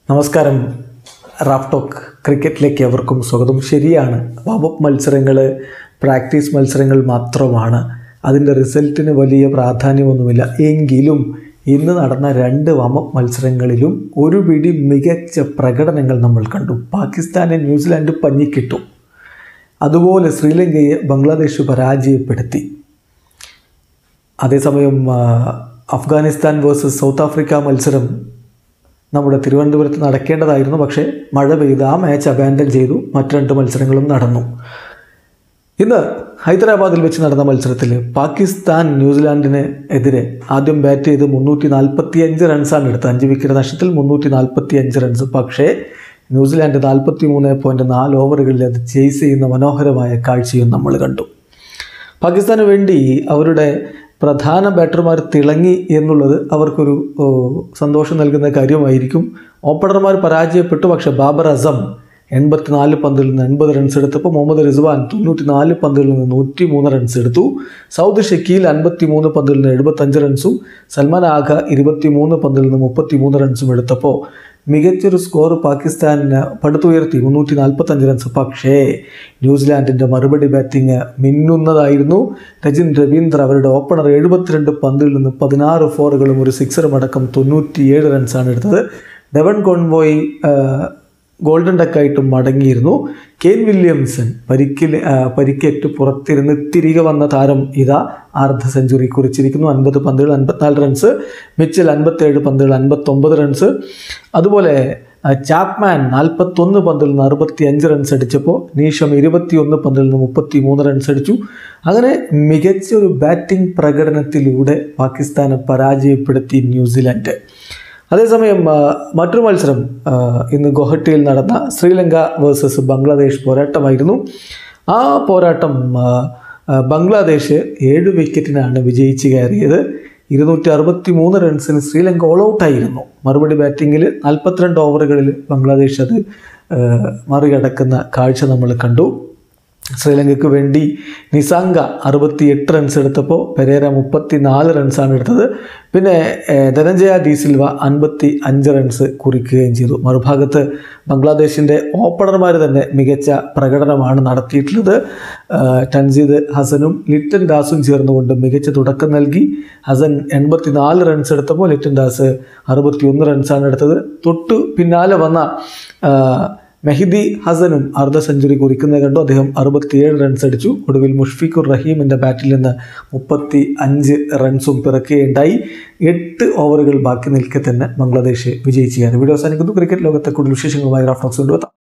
നമസ്കാരം. Raf talk ക്രിക്കറ്റിലേക്ക് എവർക്കും സ്വാഗതം. ശരിയാണ്, വാമപ്പ് മത്സരങ്ങൾ പ്രാക്ടീസ് മത്സരങ്ങൾ മാത്രമാണ്. അതിൻ്റെ റിസൾട്ടിന് വലിയ പ്രാധാന്യമൊന്നുമില്ല. എങ്കിലും ഇന്ന് നടന്ന 2 വാമപ്പ് മത്സരങ്ങളിലും ഒരു പിടി മികച്ച പ്രകടനങ്ങൾ നമ്മൾ കണ്ടു. പാകിസ്ഥാനെ ന്യൂസിലാൻഡ് പഞ്ഞിക്കിട്ടു. അതുപോലെ ശ്രീലങ്കയെ ബംഗ്ലാദേശ് പരാജയപ്പെടുത്തി. അതേസമയം അഫ്ഗാനിസ്ഥാൻ വേഴ്സസ് സൗത്ത് ആഫ്രിക്ക മത്സരം നമ്മുടെ തിരുവനന്തപുരത്ത് നടക്കേണ്ടതായിരുന്നു. പക്ഷേ മഴ പെയ്ത് ആ മാച്ച് അബാൻഡൻ ചെയ്തു. മറ്റ് 2 മത്സരങ്ങളും നടന്നു. ഇന്ന് ഹൈദരാബാദിൽ വെച്ച് നടന്ന മത്സരത്തിൽ പാകിസ്ഥാൻ ന്യൂസിലാൻഡിന് എതിരെ ആദ്യം ബാറ്റ് ചെയ്ത് 345 റൺസാണ് എടുത്തത്. 5 വിക്കറ്റ് നഷ്ടത്തിൽ 345 റൺസ്. പക്ഷേ ന്യൂസിലാൻഡ് 43.4 ഓവറുകളിൽ അത് ചേസ് ചെയ്യുന്ന മനോഹരമായ കാഴ്ചയും നമ്മൾ കണ്ടു. പാകിസ്ഥാന് വേണ്ടി അവരുടെ പ്രധാന ബാറ്റർമാർ തിളങ്ങി എന്നുള്ളത് അവർക്കൊരു സന്തോഷം നൽകുന്ന കാര്യമായിരിക്കും. ഓപ്പണർമാർ പരാജയപ്പെട്ടു. പക്ഷേ ബാബർ അസം 84 പന്തിൽ നിന്ന് 80 റൺസ് എടുത്തപ്പോൾ മുഹമ്മദ് റിസ്വാൻ 94 പന്തിൽ നിന്ന് 103 റൺസ് എടുത്തു. സൗദ് ഷക്കീൽ 53 പന്തിൽ നിന്ന് 75 റൺസും സൽമാൻ ആഘ 23 പന്തിൽ നിന്ന് 33 റൺസും എടുത്തപ്പോൾ മികച്ചൊരു സ്കോർ പാകിസ്ഥാനിന് പടുത്തുയർത്തി 345 റൺസ്. പക്ഷേ ന്യൂസിലാൻഡിൻ്റെ മറുപടി ബാറ്റിംഗ് മിന്നുന്നതായിരുന്നു. രജിൻ രവീന്ദ്ര അവരുടെ ഓപ്പണർ 72 പന്തിൽ നിന്ന് 16 ഫോറുകളും ഒരു സിക്സറും അടക്കം 97 റൺസാണ് എടുത്തത്. ഡെവൻ കോൺവോയ് ഗോൾഡൻ ഡക്കായിട്ടും മടങ്ങിയിരുന്നു. കെയ്ൻ വില്യംസൺ പരിക്കേറ്റ് പുറത്തിരുന്ന് തിരികെ വന്ന താരം ഇതാ അർദ്ധ സെഞ്ചുറി കുറിച്ചിരിക്കുന്നു. 50 പന്തുകൾ 54 റൺസ്. മിച്ചൽ 57 പന്തുകൾ 59 റൺസ്. അതുപോലെ ചാപ്മാൻ 41 പന്തിൽ നിന്ന് 65 റൺസ് അടിച്ചപ്പോൾ നീഷം 21 പന്തിൽ നിന്ന് 33 റൺസ് അടിച്ചു. അങ്ങനെ മികച്ചൊരു ബാറ്റിംഗ് പ്രകടനത്തിലൂടെ പാകിസ്ഥാനെ പരാജയപ്പെടുത്തി ന്യൂസിലാൻഡ്. അതേസമയം മറ്റൊരു മത്സരം ഇന്ന് ഗുവാഹട്ടിയിൽ നടന്ന ശ്രീലങ്ക വേഴ്സസ് ബംഗ്ലാദേശ് പോരാട്ടമായിരുന്നു. ആ പോരാട്ടം ബംഗ്ലാദേശ് 7 വിക്കറ്റിനാണ് വിജയിച്ച് കയറിയത്. 263 റൺസിന് ശ്രീലങ്ക ഓൾ ഔട്ടായിരുന്നു. മറുപടി ബാറ്റിങ്ങിൽ 42 ഓവറുകളിൽ ബംഗ്ലാദേശ് അത് മറികടക്കുന്ന കാഴ്ച നമ്മൾ കണ്ടു. ശ്രീലങ്കയ്ക്ക് വേണ്ടി നിസാങ്ക 68 റൺസ് എടുത്തപ്പോൾ പെരേര 34 റൺസാണ് എടുത്തത്. പിന്നെ ധനഞ്ജയ ഡി സിൽവ 55 റൺസ് കുറിക്കുകയും ചെയ്തു. മറുഭാഗത്ത് ബംഗ്ലാദേശിൻ്റെ ഓപ്പണർമാർ തന്നെ മികച്ച പ്രകടനമാണ് നടത്തിയിട്ടുള്ളത്. തൻസീദ് ഹസനും ലിറ്റൻ ദാസും ചേർന്നുകൊണ്ട് മികച്ച തുടക്കം നൽകി. ഹസൻ 84 റൺസ് എടുത്തപ്പോൾ ലിറ്റൻ ദാസ് 61 റൺസാണ് എടുത്തത്. തൊട്ടു പിന്നാലെ വന്ന മെഹിദി ഹസനും അർദ്ധ സെഞ്ചുറി കുറിക്കുന്നത് കണ്ടു. അദ്ദേഹം 67 റൺസ് അടിച്ചു. ഒടുവിൽ മുഷ്ഫിഖുർ റഹീമിൻ്റെ ബാറ്റിൽ നിന്ന് 35 റൺസും പിറക്കുകയുണ്ടായി. 8 ഓവറുകൾ ബാക്കി നിൽക്കെ തന്നെ ബംഗ്ലാദേശ് വിജയിക്കുകയാണ്. വീഡിയോ അവസാനിക്കുന്നു. ക്രിക്കറ്റ് ലോകത്തെ കൂടുതൽ വിശേഷങ്ങളുമായി റാഫ് ടോക്സ് കൊണ്ടുവെത്താം.